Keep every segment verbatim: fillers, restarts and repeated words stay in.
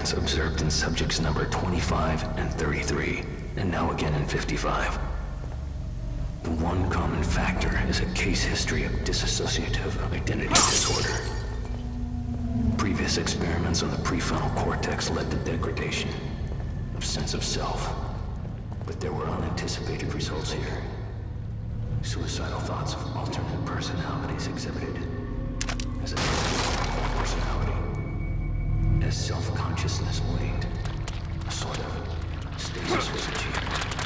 patterns observed in subjects number twenty-five and thirty-three, and now again in fifty-five. The one common factor is a case history of dissociative identity disorder. Previous experiments on the prefrontal cortex led to degradation of sense of self, but there were unanticipated results here. Suicidal thoughts of alternate personalities exhibited as a personality. As self-consciousness waned, a sort of stasis was achieved.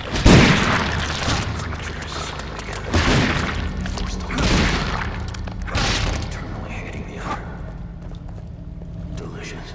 Creatures circled together and forced to live, eternally hating the other. Delicious.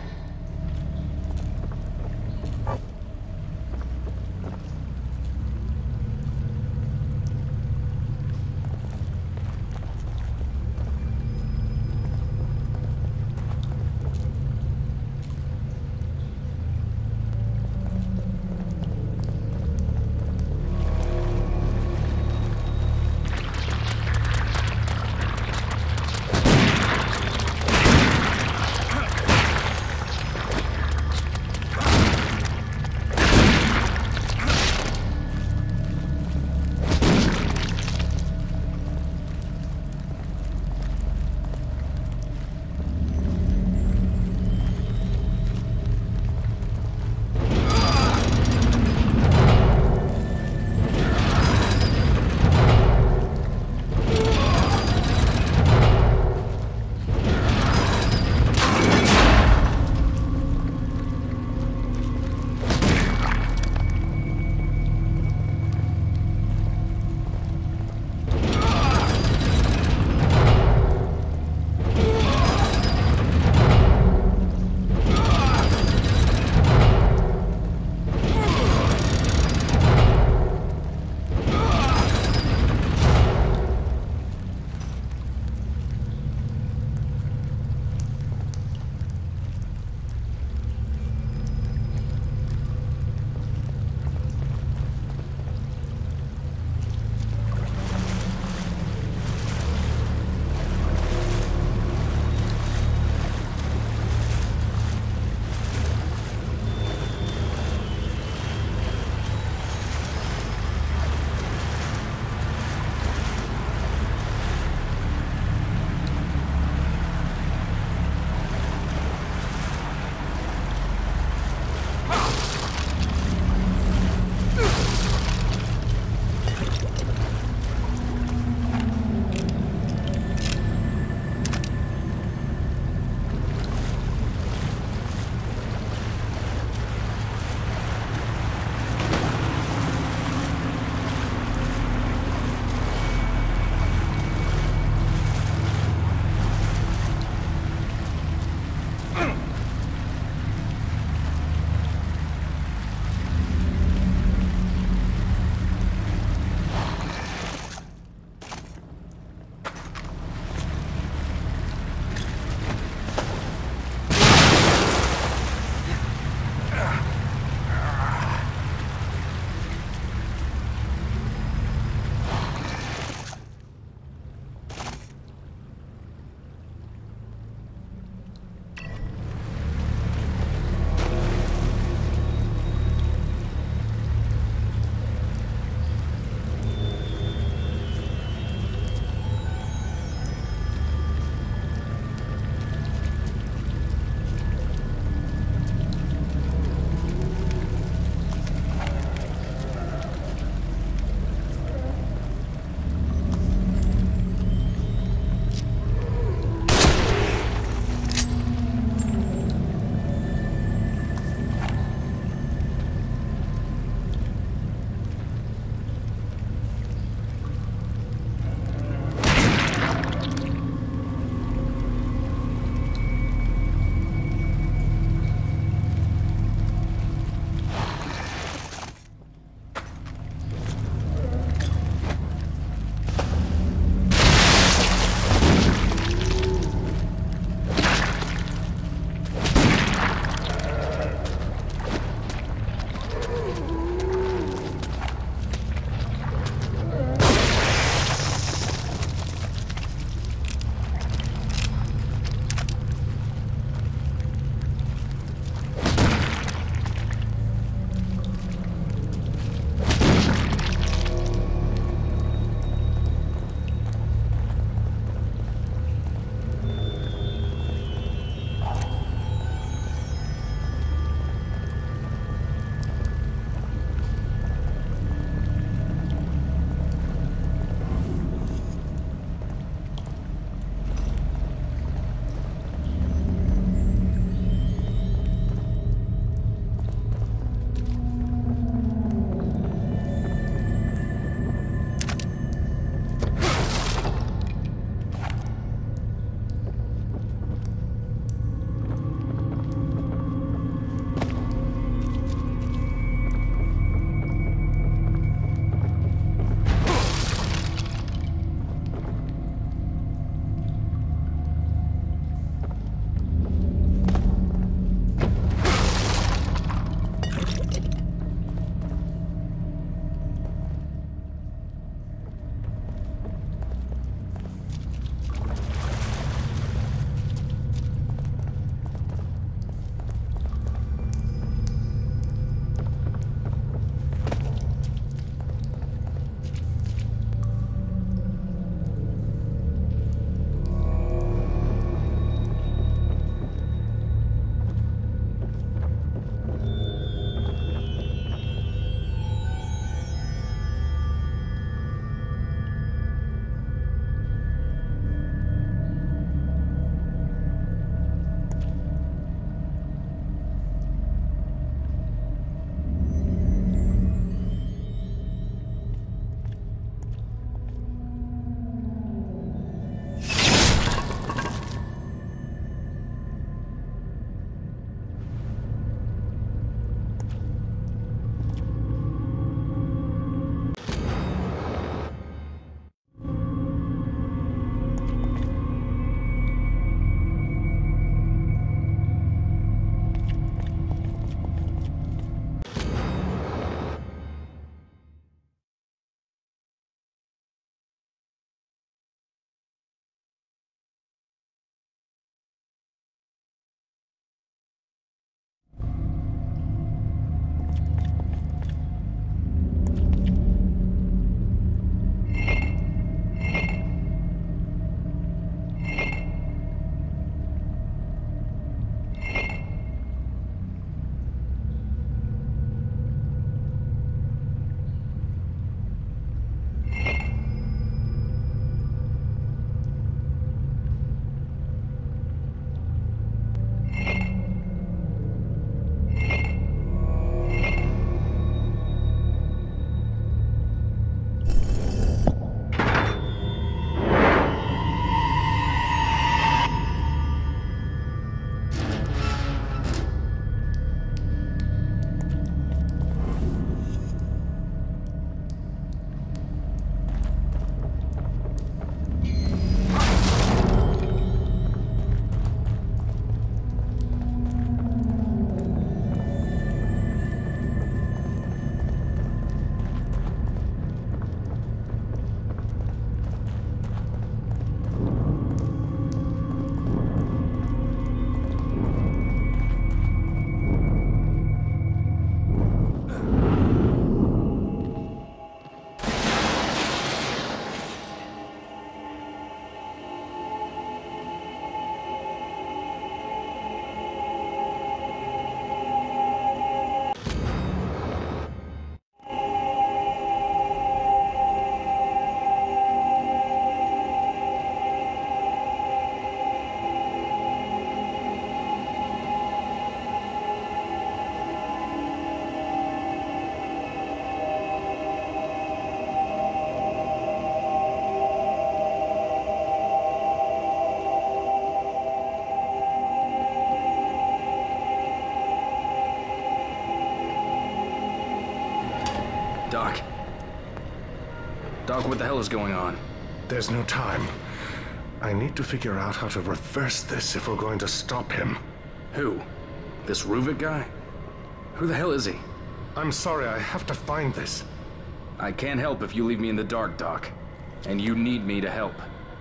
Doc, what the hell is going on? There's no time. I need to figure out how to reverse this if we're going to stop him. Who? This Ruvik guy? Who the hell is he? I'm sorry, I have to find this. I can't help if you leave me in the dark, Doc. And you need me to help.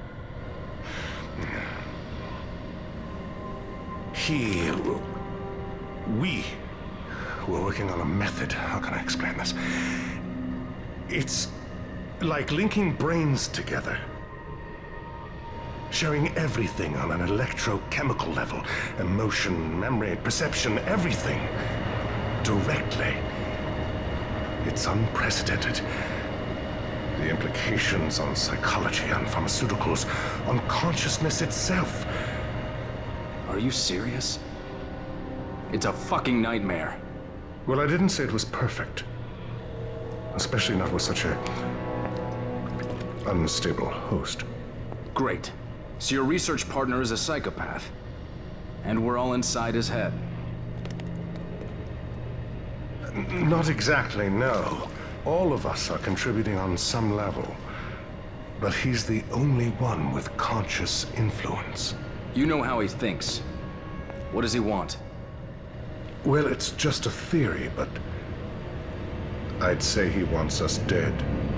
He... We... We're working on a method. How can I explain this? It's like linking brains together. Sharing everything on an electrochemical level. Emotion, memory, perception, everything. Directly. It's unprecedented. The implications on psychology, on pharmaceuticals, on consciousness itself. Are you serious? It's a fucking nightmare. Well, I didn't say it was perfect. Especially not with such a... unstable host. Great. So your research partner is a psychopath. And we're all inside his head. N- not exactly, no. All of us are contributing on some level. But he's the only one with conscious influence. You know how he thinks. What does he want? Well, it's just a theory, but... I'd say he wants us dead.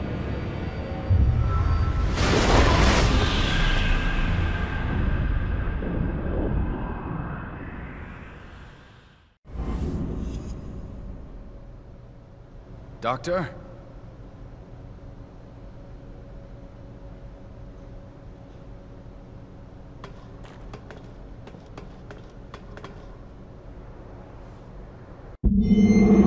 Doctor? You